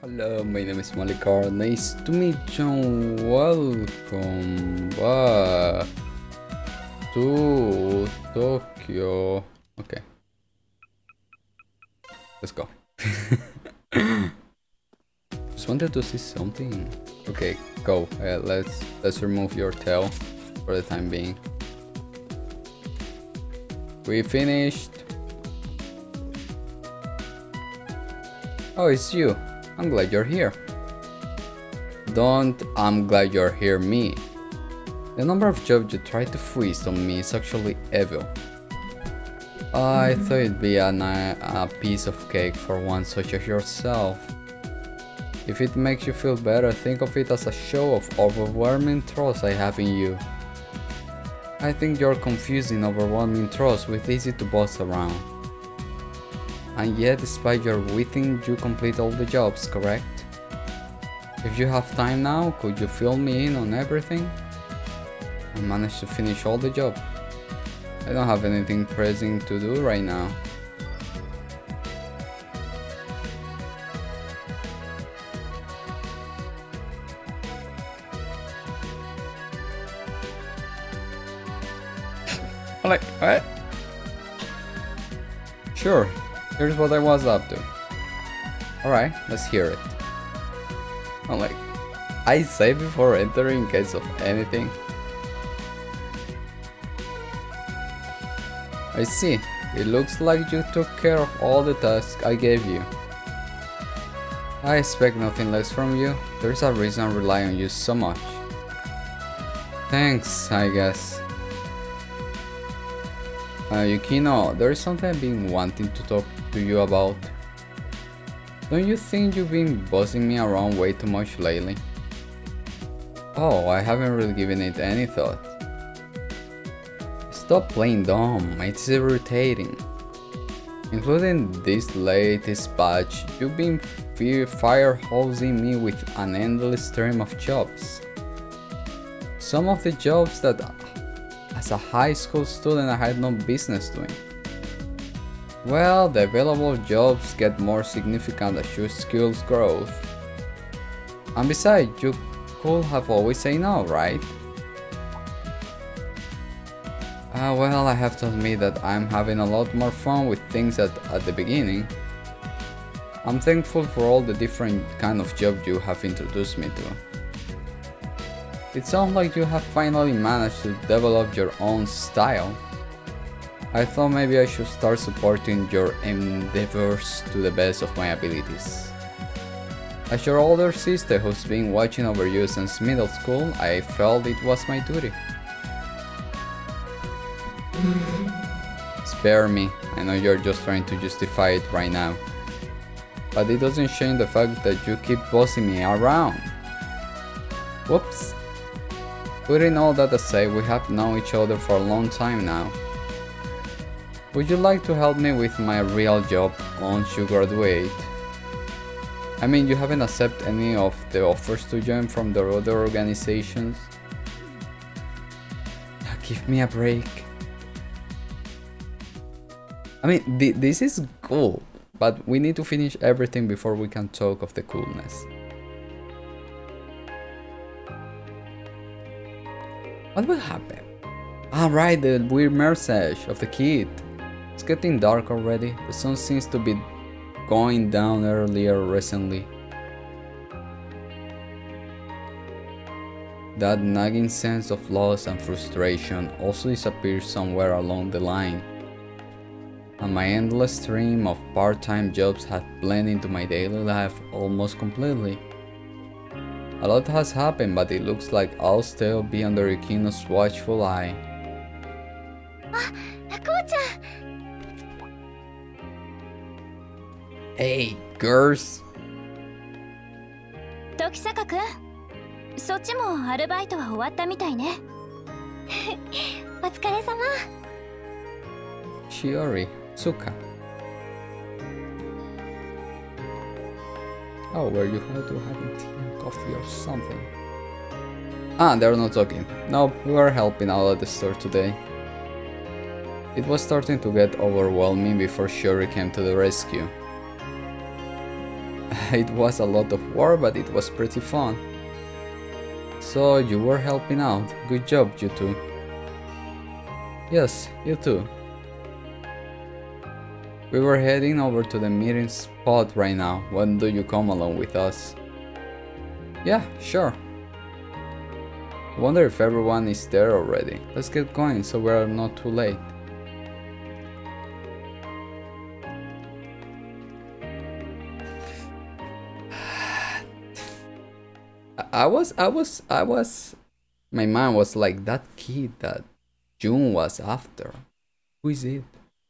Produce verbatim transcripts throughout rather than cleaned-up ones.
Hello, my name is Malikar. Nice to meet you. Welcome back to Tokyo. Okay, let's go. Just wanted to see something. Okay, go. Uh, let's let's remove your tail for the time being. We finished. Oh, it's you. I'm glad you're here. Don't I'm glad you're here me. The number of jobs you tried to foist on me is actually evil. I thought it'd be a, a piece of cake for one such as yourself. If it makes you feel better, think of it as a show of overwhelming trust I have in you. I think you're confusing overwhelming trust with easy to boss around. And yet, despite your witting, you complete all the jobs, correct? If you have time now, could you fill me in on everything? I managed to finish all the job. I don't have anything pressing to do right now. I'm like, what? Sure. Here's what I was up to. Alright, let's hear it. I'm like, I say before entering in case of anything. I see. It looks like you took care of all the tasks I gave you. I expect nothing less from you. There's a reason I rely on you so much. Thanks, I guess. Uh, Yukino, there is something I've been wanting to talk to you about. Don't you think you've been bossing me around way too much lately? Oh, I haven't really given it any thought. Stop playing dumb, it's irritating. Including this latest batch, you've been fire hosing me with an endless stream of jobs. Some of the jobs that as a high school student I had no business doing. Well, the available jobs get more significant as your skills grow. And besides, you could have always said no, right? Uh, well, I have to admit that I'm having a lot more fun with things at, at the beginning. I'm thankful for all the different kind of jobs you have introduced me to. It sounds like you have finally managed to develop your own style. I thought maybe I should start supporting your endeavors to the best of my abilities. As your older sister who's been watching over you since middle school, I felt it was my duty. Spare me, I know you're just trying to justify it right now. But it doesn't change the fact that you keep bossing me around. Whoops. Putting all that aside, we have known each other for a long time now. Would you like to help me with my real job once you graduate? I mean, you haven't accepted any of the offers to join from the other organizations? Give me a break. I mean, th this is cool, but we need to finish everything before we can talk of the coolness. What will happen? Ah, right, the weird message of the kid. It's getting dark already. The sun seems to be going down earlier recently. That nagging sense of loss and frustration also disappears somewhere along the line. And my endless stream of part-time jobs had blended into my daily life almost completely. A lot has happened, but it looks like I'll still be under Yukino's watchful eye. Hey, girls! Tokisaka-kun, そっちもアルバイトは終わったみたいね。お疲れ様。 Shiori, Tsuka. Oh, were you going to having tea and coffee or something? Ah, they're not talking. Nope, we were helping out at the store today. It was starting to get overwhelming before Shiori came to the rescue. It was a lot of work, but it was pretty fun. So you were helping out. Good job, you two. Yes, you too. We were heading over to the meeting spot right now. Why don't you come along with us? Yeah, sure. I wonder if everyone is there already. Let's get going so we're not too late. I was, I was, I was, my mind was like, that kid that June was after. Who is it?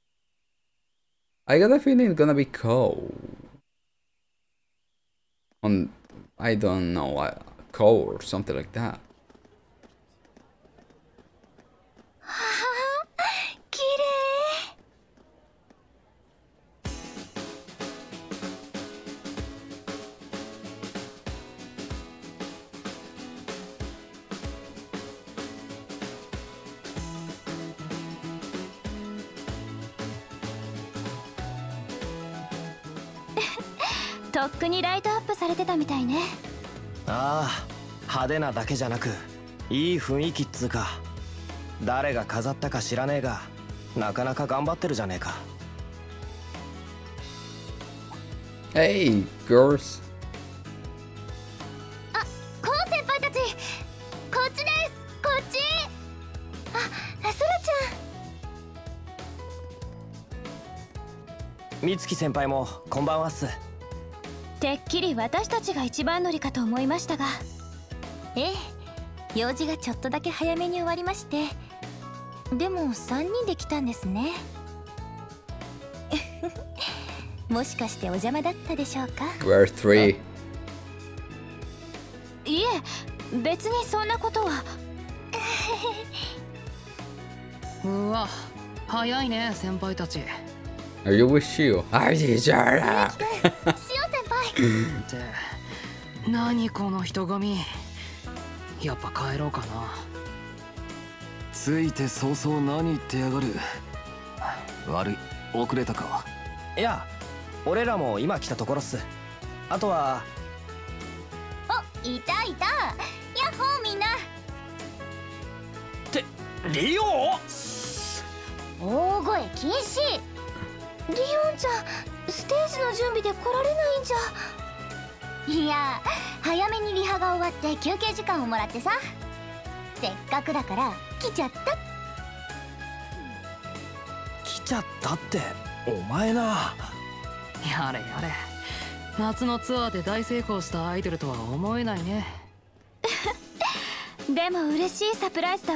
I got a feeling it's gonna be Ko. On, I don't know, uh, Ko or something like that. とっくにライトアップされてたみたいね。 ああ、派手なだけじゃなくいい雰囲気っつうか。誰が飾ったか知らねえが、なかなか頑張ってるじゃねえか。 Hey, girls. あ、コウ先輩たち、こっちです。こっち。あ、ソラちゃん。美月先輩もこんばんはっす。 てっきり私たちが一番乗りかと思いましたが。ええ、用事がちょっとだけ早めに終わりまして。でもさんにんで来たんですね。もしかしてお邪魔だったでしょうか。 We're three. いえ、別にそんなことは。 うわ、早いね先輩たち。 Are you with Shio? Are you sure? シオ先輩。 って何この人混み。やっぱ帰ろうかな。 ついて早々何言ってやがる。悪い、遅れたか。 いや、俺らも今来たところっす。あとは。 お、いたいた。ヤッホーみんな。 ってリオ。 大声禁止。リオンちゃん、ステージの準備で来られないんじゃ。いや、早めにリハが終わって休憩時間をもらってさ。せっかくだから来ちゃった。 来ちゃったってお前な。 やれやれ、夏のツアーで大成功したアイドルとは思えないね。 でも嬉しいサプライズだわ。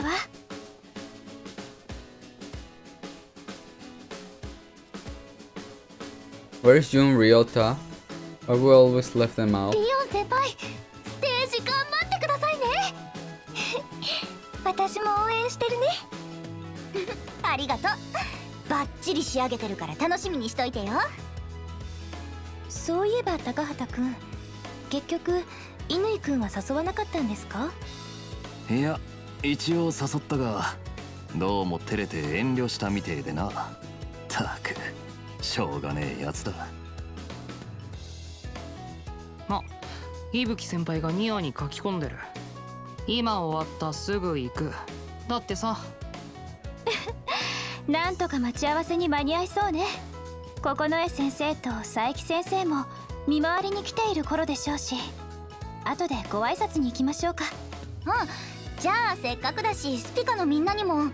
Where's Jun, Ryota? Why we always left them out? リオン先輩、ステージ頑張ってくださいね。私も応援してるね。ありがとう。バッチリ仕上げてるから楽しみにしといてよ。そういえば高畑くん、結局乾くんは誘わなかったんですか？ いや、一応誘ったがどうも照れて遠慮したみてえでな。たくしょうがねえやつだ。 あ、伊吹先輩がニアに書き込んでる。今終わったすぐ行く。だってさ。 なんとか待ち合わせに間に合いそうね。九重先生と佐伯先生も見回りに来ている頃でしょうし、後でご挨拶に行きましょうか。うん、じゃあせっかくだしスピカのみんなにも。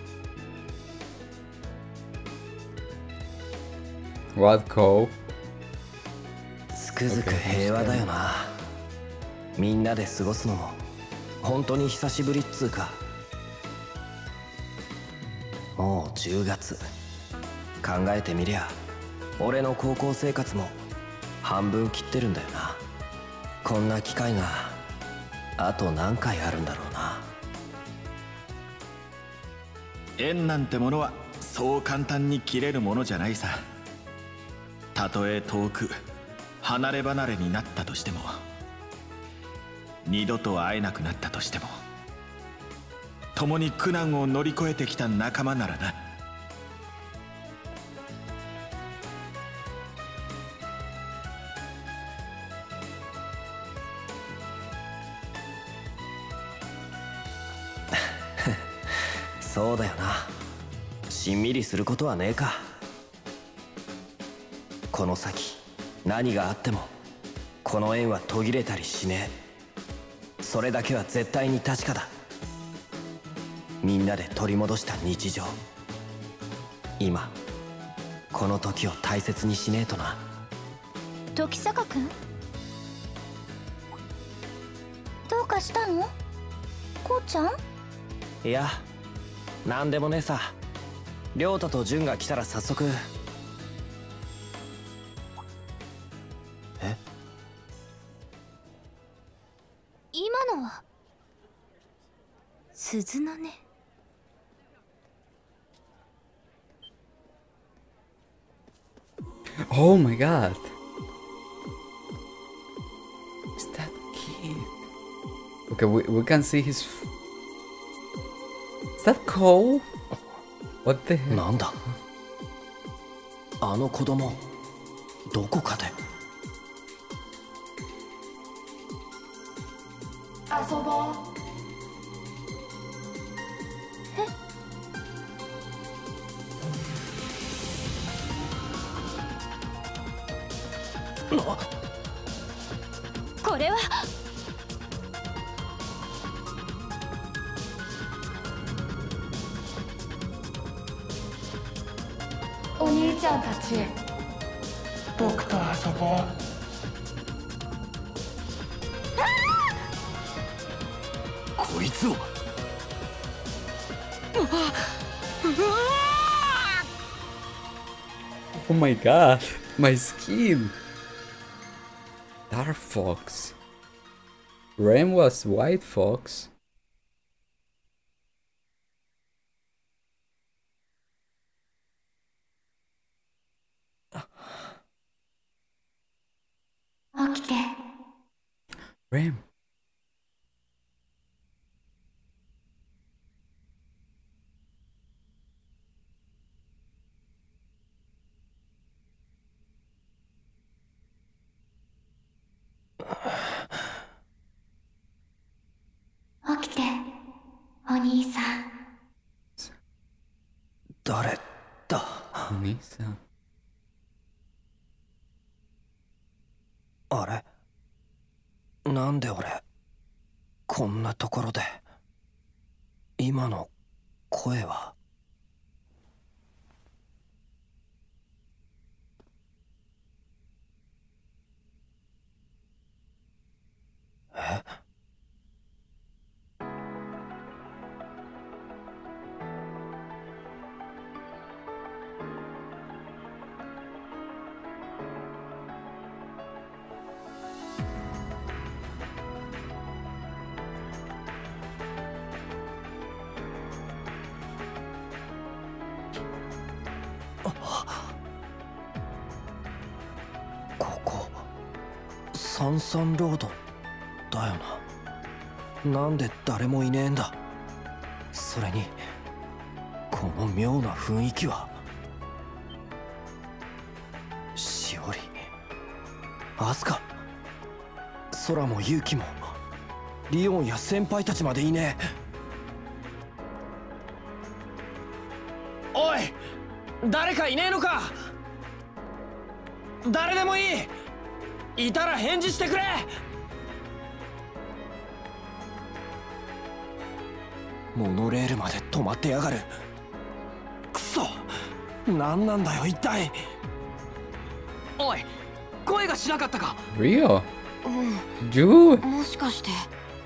What, Ko? つくづく平和だよな。みんなで過ごすのも本当に久しぶりっつうか。もうじゅうがつ。考えてみりゃ俺の高校生活も半分切ってるんだよな。こんな機会があと何回あるんだろうな。 縁なんてものはそう簡単に切れるものじゃないさ。たとえ遠く離れ離れになったとしても、二度と会えなくなったとしても、共に苦難を乗り越えてきた仲間ならな。 そうだよな。しんみりすることはねえか。この先何があってもこの縁は途切れたりしねえ。それだけは絶対に確かだ。みんなで取り戻した日常、今この時を大切にしねえとな。 時坂君、どうかしたの？こうちゃん？ いや、なんでもねえさ。亮太と純が来たら早速。え？ 今のは鈴の音。 Oh my god. Is that kid? Okay, we, we can see his... F Is that Cole? What the hell? なんだあの子供、どこかで。 遊ぼう。 これはお兄ちゃんたち、僕と遊ぼう。 こいつを。 Oh my god, my skin. Dark Fox. Rem was White Fox. 起きて。 Rem. 起きて、お兄さん。 誰だ。 お兄さん。 あれ、なんで俺こんなところで。今の声は。え？ここサンサンロードだよな。なんで誰もいねえんだ。それにこの妙な雰囲気は。しおり、アスカ、空も勇気もリオンや先輩たちまでいねえ。おい、誰かいねえのか。誰でもいい。いたら返事してくれ。モノレールまで止まってやがる。くそ、何なんだよ一体。 おい、声がしなかったか。 Rio? うん、 Dude? もしかして。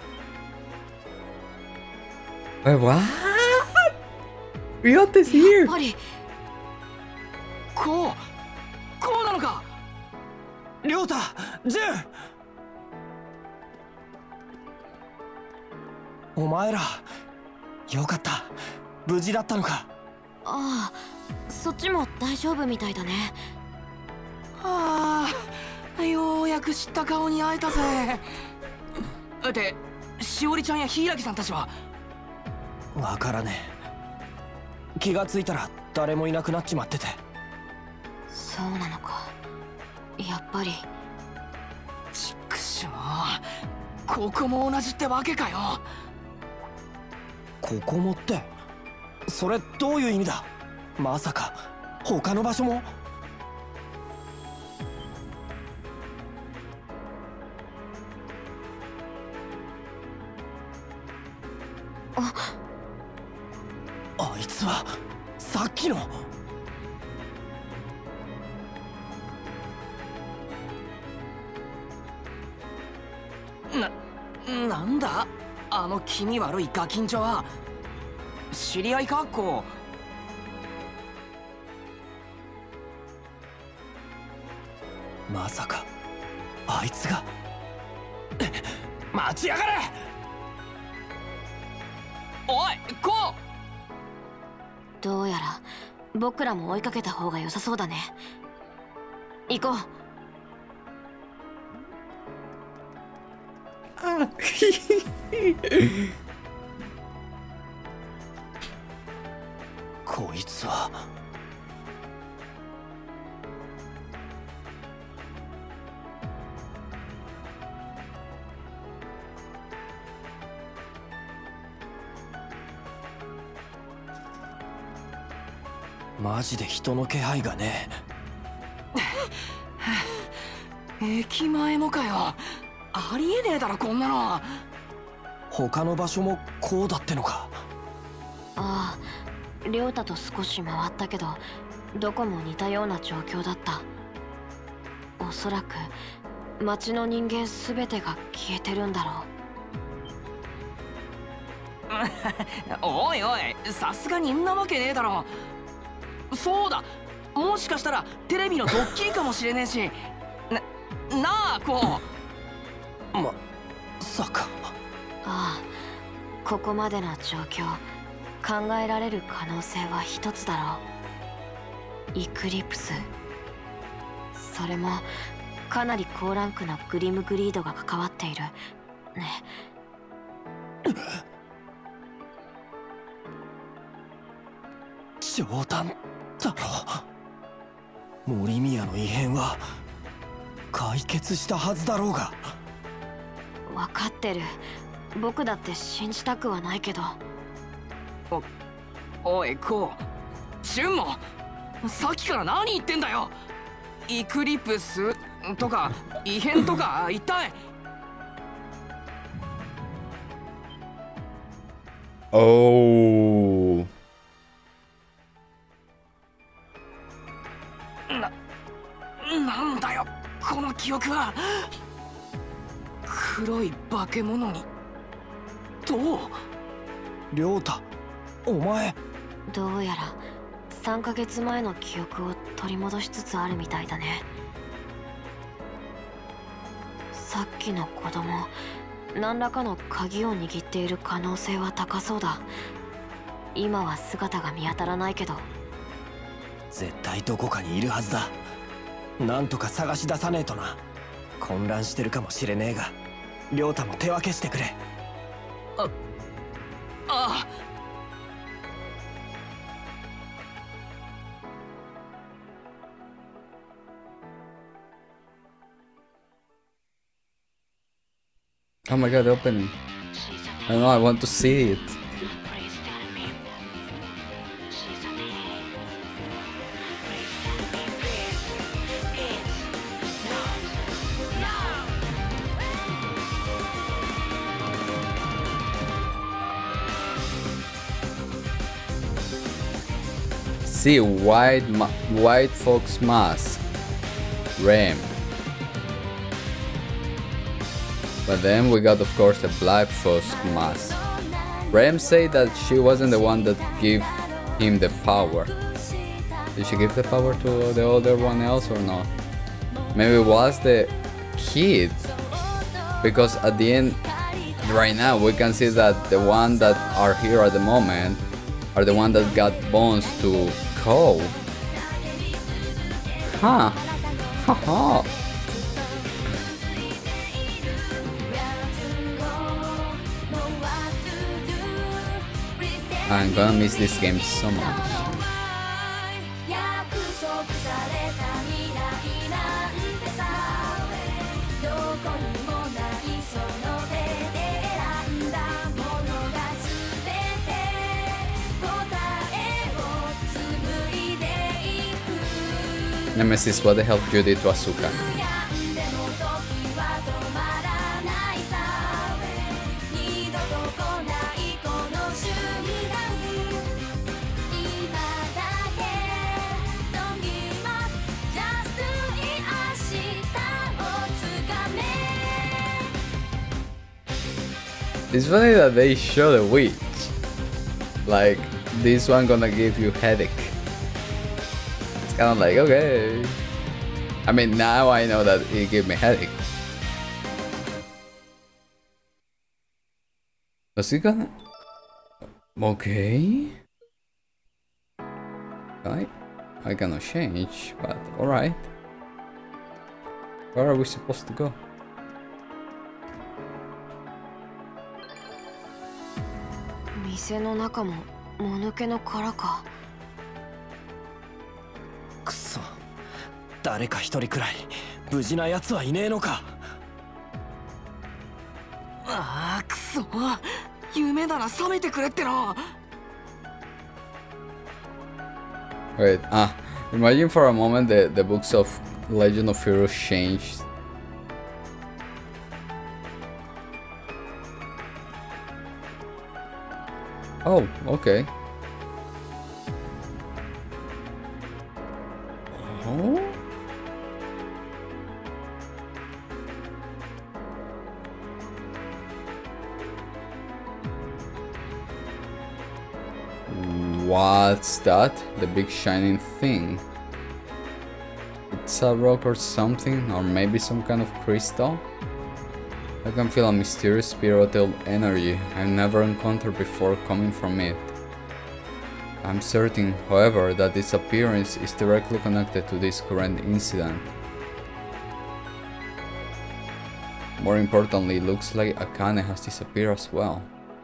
Wait, what? Rio is here! やっぱりこうこうなのか。 亮太、ジュン、お前らよかった。無事だったのか。 ああ、そっちも大丈夫みたいだね。 ああ、ようやく知った顔に会えたぜ。で、しおりちゃんや柊さんたちは。 わからねえ。気がついたら誰もいなくなっちまってて。 そうなのか。やっぱり。 ちくしょう、ここも同じってわけかよ。 ここもってそれどういう意味だ。まさか他の場所も。 ああいつはさっきの。 な、なんだあの気味悪いガキンチョは。知り合いかこう。まさかあいつが。待ちやがれ。 おいこう。 どうやら僕らも追いかけた方が良さそうだね。行こう。 こいつは。マジで人の気配がねえ。駅前もかよ。ありえねえだろこんなの。 他の場所もこうだってのか。 ああ、亮太と少し回ったけどどこも似たような状況だった。おそらく町の人間全てが消えてるんだろう。おいおい、さすがにんなわけねえだろ。そうだ、もしかしたらテレビのドッキリかもしれねえし。な、なあこう。まさか。 ああ、ここまでの状況考えられる可能性は一つだろう。イクリプス。それもかなり高ランクのグリムグリードが関わっているね。 冗談だろ。森宮の異変は解決したはずだろうが。 分かってる。僕だって信じたくはないけど。 お、おいこう、ジュンもさっきから何言ってんだよ。イクリプスとか異変とか一体。 おー。 な、なんだよこの記憶は。黒い化け物にどう。 亮太、お前。 どうやらさんかげつまえの記憶を取り戻しつつあるみたいだね。さっきの子供、何らかの鍵を握っている可能性は高そうだ。今は姿が見当たらないけど。 絶対どこかにいるはずだ。なんとか探し出さねえとな。混乱してるかもしれねえが、亮太も手分けしてくれ。 あ、ああ。 Oh my god, the opening. I know, I want to see it. See, white, ma white fox mask. Rem. But then we got, of course, the Black Fox mask. Rem said that she wasn't the one that gave him the power. Did she give the power to the other one else or not? Maybe it was the kid. Because at the end, right now, we can see that the one that are here at the moment are the one that got bones to Cole. Huh. Haha. I'm gonna miss this game so much. Nemesis, what the hell you did to Asuka? It's funny that they show the witch. Like, this one gonna give you headache. It's kind of like, okay. I mean, now I know that it gave me headache. Was he gonna... Okay. I, I cannot change, but alright. Where are we supposed to go? くそ、誰か一人くらい無事なやつはいねえのか。 ああ、くそ、夢なら覚めてくれっての。 Wait, ah, imagine for a moment the, the books of Legend of Heroes changed. Oh, okay. Oh? What's that? The big shining thing. It's a rock or something, or maybe some kind of crystal? I can feel a mysterious spiritual energy I've never encountered before coming from it. I'm certain, however, that its appearance is directly connected to this current incident. More importantly, it looks like Akane has disappeared as well.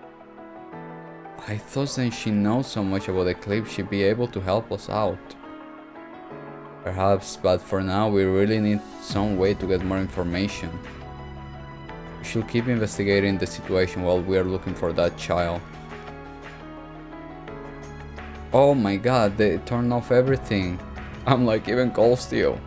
I thought since she knows so much about the clip, she'd be able to help us out. Perhaps, but for now we really need some way to get more information. We should keep investigating the situation while we are looking for that child. Oh my god, they turned off everything. I'm like even cold still.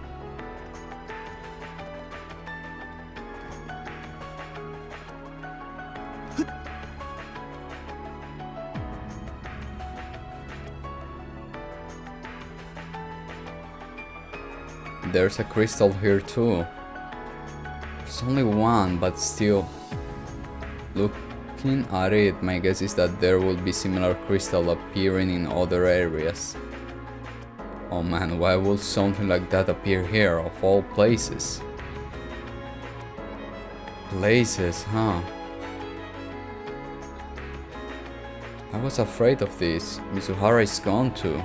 There's a crystal here too. There's only one, but still. Looking at it, my guess is that there will be similar crystal appearing in other areas. Oh man, why would something like that appear here, of all places? Places, huh? I was afraid of this. Mizuhara is gone too.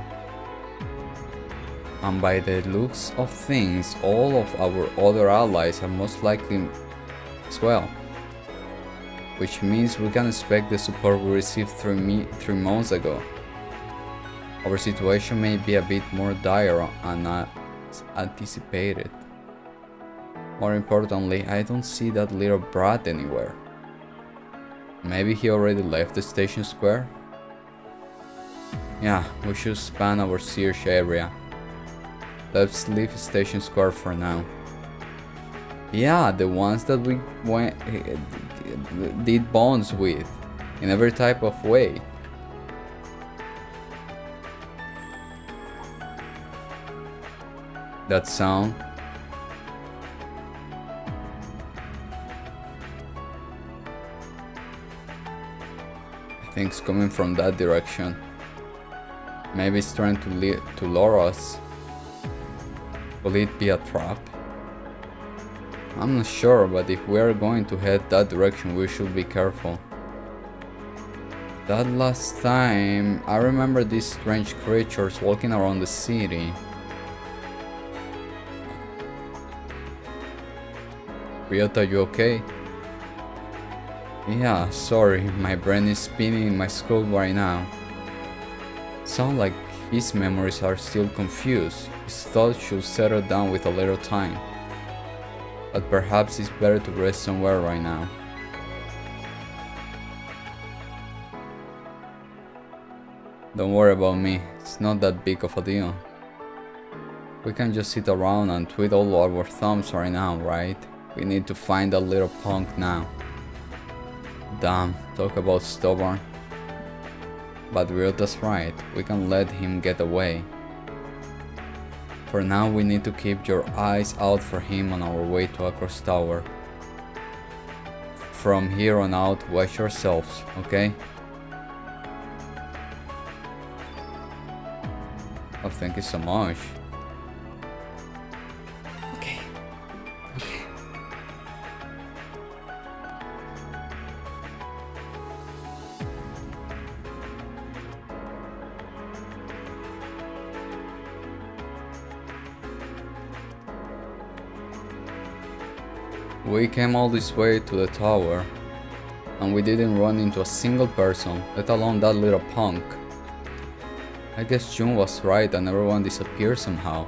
And by the looks of things, all of our other allies are most likely as well. Which means we can expect the support we received three, me three months ago. Our situation may be a bit more dire than uh, anticipated. More importantly, I don't see that little brat anywhere. Maybe he already left the station square? Yeah, we should span our search area. Let's leave Station Square for now. Yeah, the ones that we went, did bonds with, in every type of way. That sound. I think it's coming from that direction. Maybe it's trying to, li to lure us. Will it be a trap? I'm not sure, but if we are going to head that direction, we should be careful. That last time, I remember these strange creatures walking around the city. Ryota, you okay? Yeah, sorry, my brain is spinning in my skull right now. Sound like his memories are still confused. His thoughts should settle down with a little time. But perhaps it's better to rest somewhere right now. Don't worry about me, it's not that big of a deal. We can just sit around and twiddle our thumbs right now, right? We need to find that little punk now. Damn, talk about stubborn. But Ryota's right, we can let him get away. For now, we need to keep your eyes out for him on our way to Across Tower. From here on out, watch yourselves, okay? Oh, thank you so much. Okay. Okay. We came all this way to the tower, and we didn't run into a single person, let alone that little punk. I guess June was right and everyone disappeared somehow.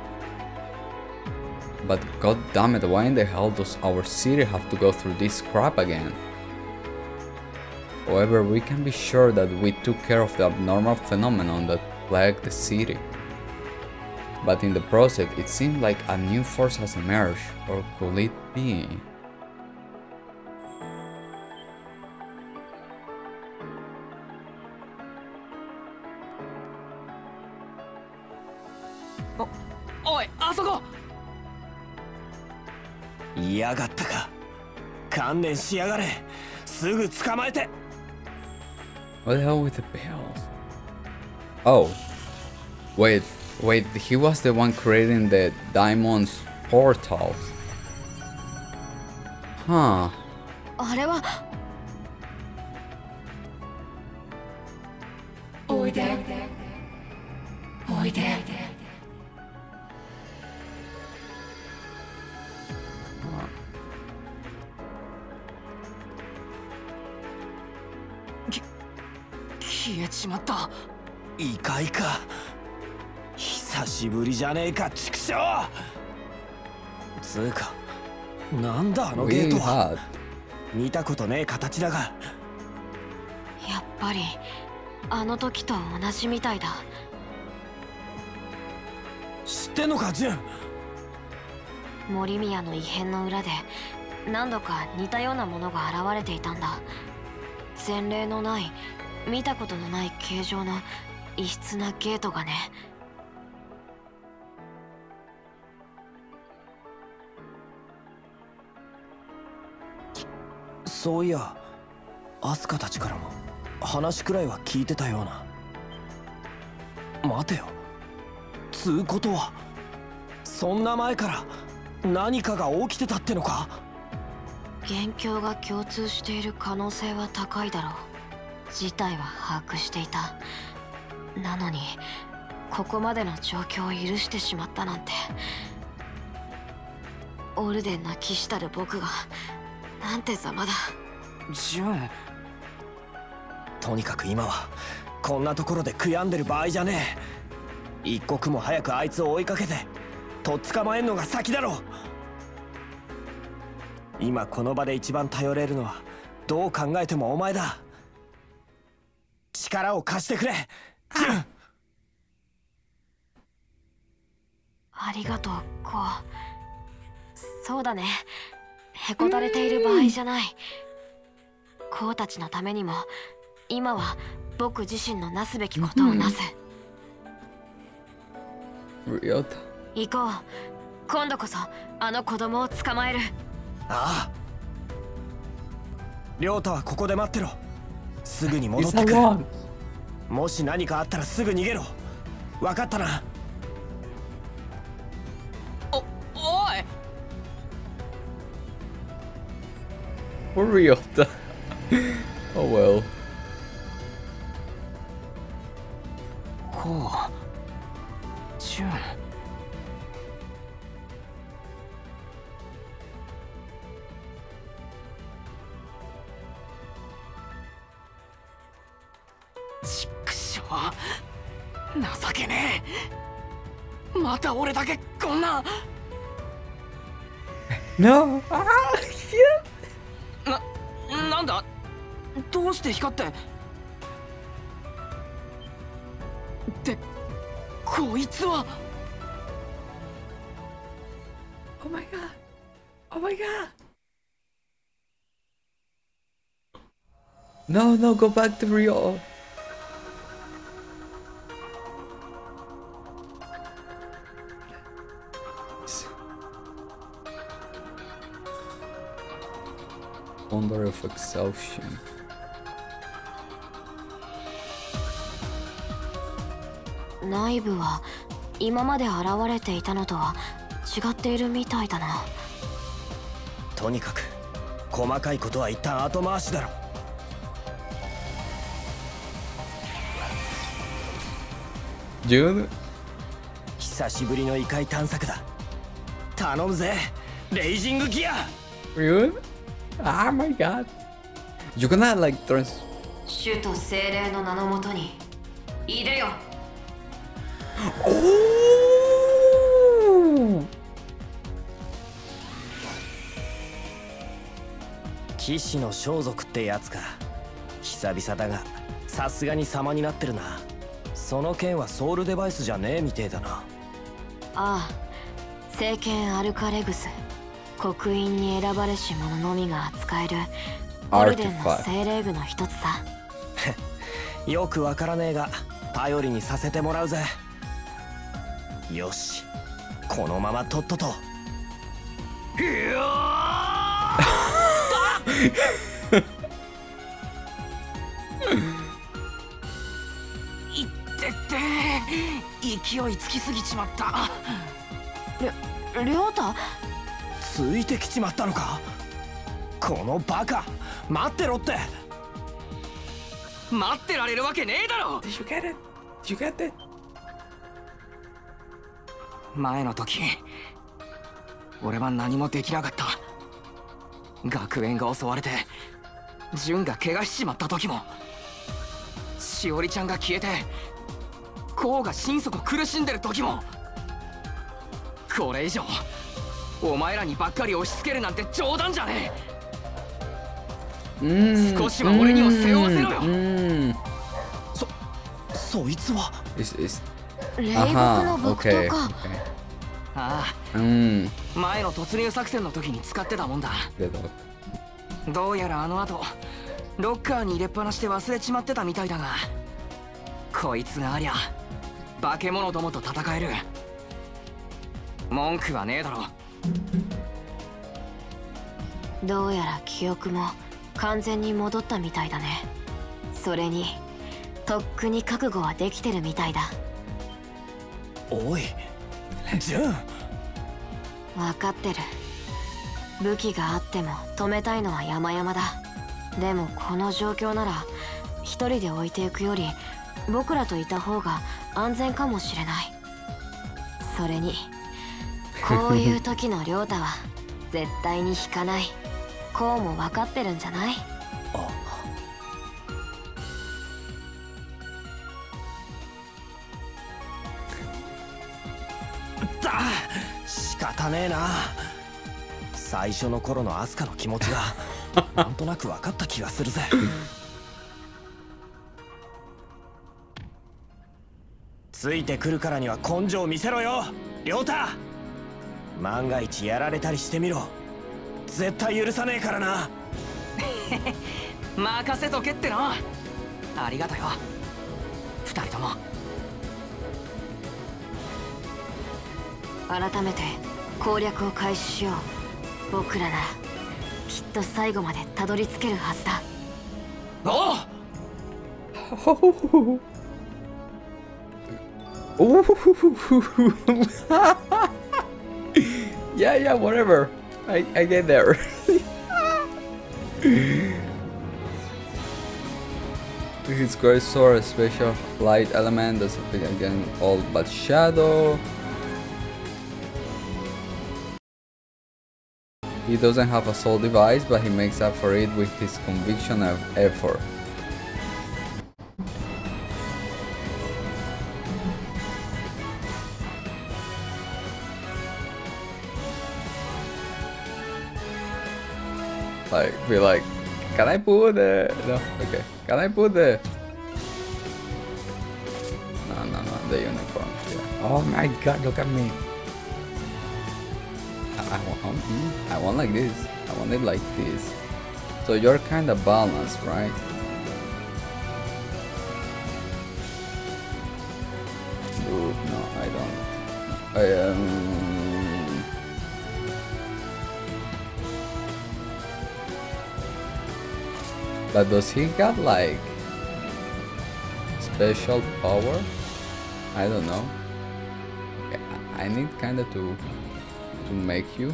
But god damn it, why in the hell does our city have to go through this crap again? However, we can be sure that we took care of the abnormal phenomenon that plagued the city. But in the process, it seemed like a new force has emerged, or could it be? おい、あそこ。 いやがったか。観念しやがれ。すぐ捕まえて。 What the hell with the bells? Oh, wait, wait, he was the one creating the diamond's portals. Huh. あれは。 おいで。おいで。 消えちまった。 いかいか。久しぶりじゃねえか、畜生。つうか、なんだあのゲートは。見たことねえ形だが。 やっぱりあの時と同じみたいだ。 知ってんのか、ジュン。 森宮の異変の裏で何度か似たようなものが現れていたんだ。前例のない、見たことのない形状の異質なゲートがね。 そういや、アスカたちからも話くらいは聞いてたような。待てよ、つうことはそんな前から何かが起きてたってのか。 元凶が共通している可能性は高いだろう。事態は把握していた。なのにここまでの状況を許してしまったなんて。オルデンの騎士たる僕がなんてざまだ。 ジュン。 とにかく今はこんなところで悔やんでる場合じゃねえ。一刻も早くあいつを追いかけてとっ捕まえんのが先だろう。今この場で一番頼れるのはどう考えてもお前だ。力を貸してくれ。 ありがとう、コア。そうだね、へこたれている場合じゃない。コウたちのためにも今は僕自身のなすべきことをなす。行こう。今度こそあの子供を捕まえる。 ああ、亮太はここで待ってろ。すぐに戻ってくる。もし何かあったらすぐ逃げろ。分かったな。 お、おい。 Ryota. Oh well. こう。ジュン。畜生。情けねえ。また俺だけこんな。 No! Ah, shit! な、なんだ。どうして光って。って、こいつは。 Oh my god! Oh my god! No, no, go back to Rio. Wonder of exhaustion. 内部は今まで現れていたのとは違っているみたいだな。 とにかく細かいことは一旦後回しだろ。 June? 久しぶりの異界探索だ。頼むぜ、レイジングギア。 June? Oh my god. You gonna like trans... 主と精霊の名のもとにいでよ。 Oh! 騎士の装束ってやつか。久々だがさすがに様になってるな。その剣はソウルデバイスじゃねえみてえだな。 ああ、聖剣アルカレグス。刻印に選ばれし者のみが扱えるゴルデンの精霊具の一つさ。 よくわからねえが頼りにさせてもらうぜ。よし、このままとっとと。いやいってって勢いつきすぎちまった。 りょ、りょうたついてきちまったのか。このバカ、待ってろって。 待ってられるわけねえだろ。 Did you get it? Did you get it? 前の時俺は何もできなかった。学園が襲われて純が怪我しちまった時も、しおりちゃんが消えてコウが心底苦しんでる時も、これ以上お前らにばっかり押し付けるなんて冗談じゃねえ。少しは俺にも背負わせろよ。 そ、そいつは Is is 霊木の木刀 okay, か。 okay. ああ、 うん前の突入作戦の時に使ってたもんだ。どうやらあの後ロッカーに入れっぱなしで忘れちまってたみたいだが、こいつがありゃ化け物どもと戦える。文句はねえだろ。 どうやら記憶も完全に戻ったみたいだね。それにとっくに覚悟はできてるみたいだ。 おい、ジュン。 分かってる。武器があっても止めたいのは山々だ。でもこの状況なら一人で置いていくより僕らといた方が安全かもしれない。それにこういう時の亮太は絶対に引かない。こうも分かってるんじゃない？ あ、だ、仕方ねえな。最初の頃のアスカの気持ちがなんとなく分かった気がするぜ。ついてくるからには根性見せろよ、亮太。万が一やられたりしてみろ。絶対許さねえからな。 任せとけってな。ありがとよ、二人とも。 改めて攻略を開始しよう。僕らならきっと最後までたどり着けるはずだ。 おう。 Yeah, yeah, whatever. I, I get there. His great sword, a special light element does it again all but shadow. He doesn't have a soul device, but he makes up for it with his conviction and effort. Like, be like, can I put the... No, okay. Can I put the... No, no, no, the uniform. Yeah. Oh my god, look at me. I want, I want like this. I want it like this. So you're kind of balanced, right? Ooh, no, I don't. I um. But does he got like special power? I don't know. Okay, I, I need kinda to to make you.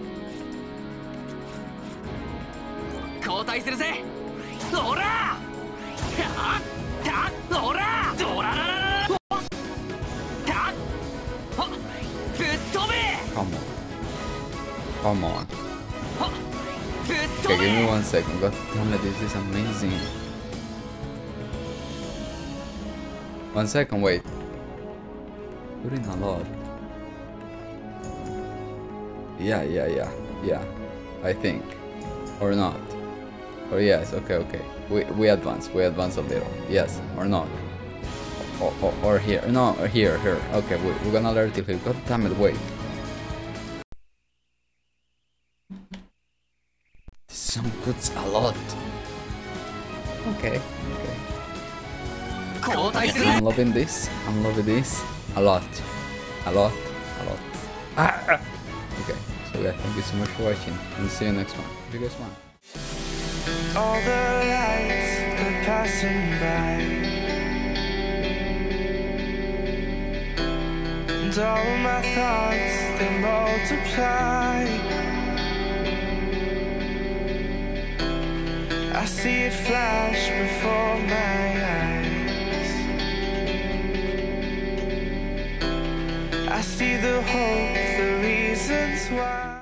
交代するぜオラたたオラドララララたはぶっ飛べ Come on. Come on. はぶっ Okay, 飛べ give me one second. God damn it, this is amazing. One second, wait. Doing a lot. Yeah, yeah, yeah, yeah. I think. Or not. Or yes, okay, okay. We we advance, we advance a little. Yes, or not. Or, or, or here. No, or here, here. Okay, we, we're gonna learn till here. God damn it, wait. This song puts a lot. Okay, okay. 交代するぜ I'm loving this. I'm loving this. A lot. A lot. A lot. Ah! Okay, so yeah, thank you so much for watching. And see you next one. If you guys want. All the lights are passing by, and all my thoughts they multiply. I see it flash before my eyes. I see the hope, the reasons why.